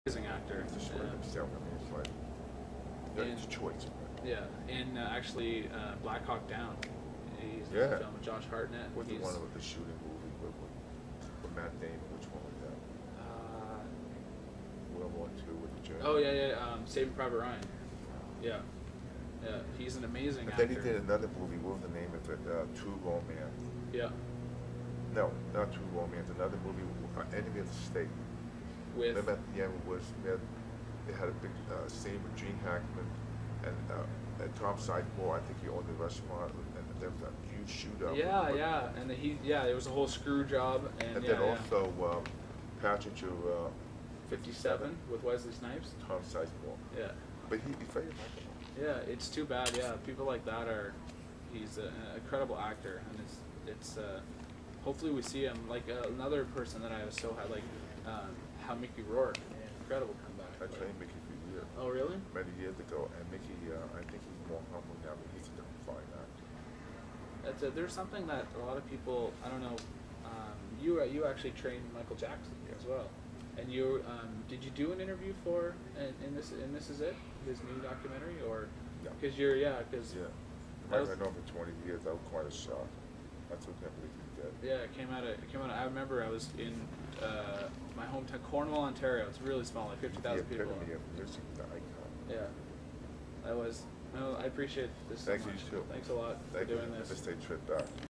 amazing actor. It's a story himself. I mean, it's like it's a choice. Yeah, and actually, Black Hawk Down. He's in Yeah. the film with Josh Hartnett. What's the one with the shooting movie with Matt Damon? Which one was that? World War II with the Germans. Oh yeah. Saving Private Ryan. Yeah, yeah. He's an amazing actor. Then he did another movie. What was the name of it? True Romance. Yeah. No, not True Romance. Another movie, Enemy of the State. With. Remember at the end they had a big scene with Gene Hackman and Tom Sizemore. I think he owned the restaurant, and there was a huge shootout. Yeah, and there was a whole screw job, and then also Patrick 57 with Wesley Snipes. Tom Sizemore. Yeah. But he's very likable. Yeah, it's too bad. Yeah, people like that he's an incredible actor, and it's hopefully we see him like another person that I was so high, like how Mickey Rourke, incredible comeback. I trained Mickey for years. Oh really? Many years ago, and Mickey, I think he's more humble now, but he's a fine actor. There's something that a lot of people, I don't know, you actually trained Michael Jackson as well, and did you do an interview for in this is it his new documentary or because I know for 20 years. I was quite a shock. I took that believe he did. Yeah, it came out. I remember I was in my hometown, Cornwall, Ontario. It's really small, like 50,000 people. Yeah, that was. No, I appreciate this so much. Thank you too. Thanks a lot for doing this. Have a safe trip back.